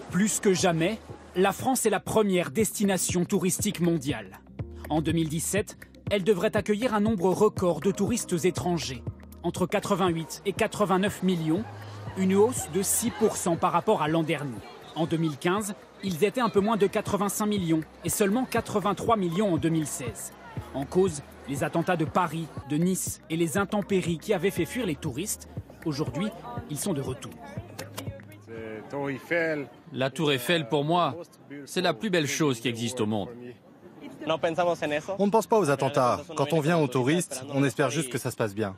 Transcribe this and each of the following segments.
Plus que jamais, la France est la première destination touristique mondiale. En 2017, elle devrait accueillir un nombre record de touristes étrangers, entre 88 et 89 millions, une hausse de 6% par rapport à l'an dernier. En 2015, ils étaient un peu moins de 85 millions et seulement 83 millions en 2016. En cause, les attentats de Paris, de Nice et les intempéries qui avaient fait fuir les touristes. Aujourd'hui, ils sont de retour. La tour Eiffel, pour moi, c'est la plus belle chose qui existe au monde. On ne pense pas aux attentats. Quand on vient aux touristes, on espère juste que ça se passe bien.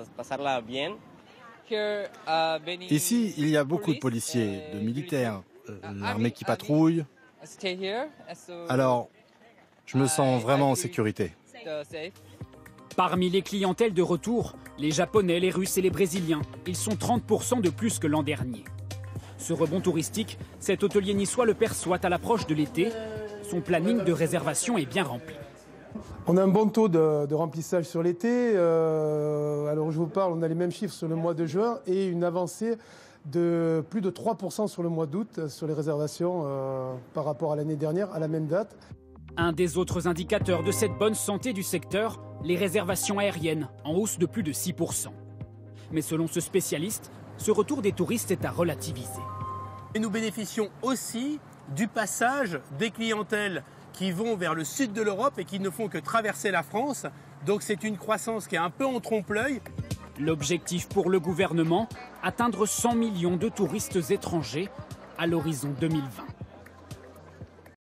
Ici, il y a beaucoup de policiers, de militaires, l'armée qui patrouille. Alors, je me sens vraiment en sécurité. Parmi les clientèles de retour, les Japonais, les Russes et les Brésiliens, ils sont 30% de plus que l'an dernier. Ce rebond touristique, cet hôtelier niçois le perçoit à l'approche de l'été. Son planning de réservation est bien rempli. On a un bon taux de remplissage sur l'été. Alors je vous parle, on a les mêmes chiffres sur le mois de juin et une avancée de plus de 3% sur le mois d'août sur les réservations par rapport à l'année dernière à la même date. Un des autres indicateurs de cette bonne santé du secteur, les réservations aériennes, en hausse de plus de 6%. Mais selon ce spécialiste, ce retour des touristes est à relativiser. Et nous bénéficions aussi du passage des clientèles qui vont vers le sud de l'Europe et qui ne font que traverser la France. Donc c'est une croissance qui est un peu en trompe-l'œil. L'objectif pour le gouvernement, atteindre 100 millions de touristes étrangers à l'horizon 2020.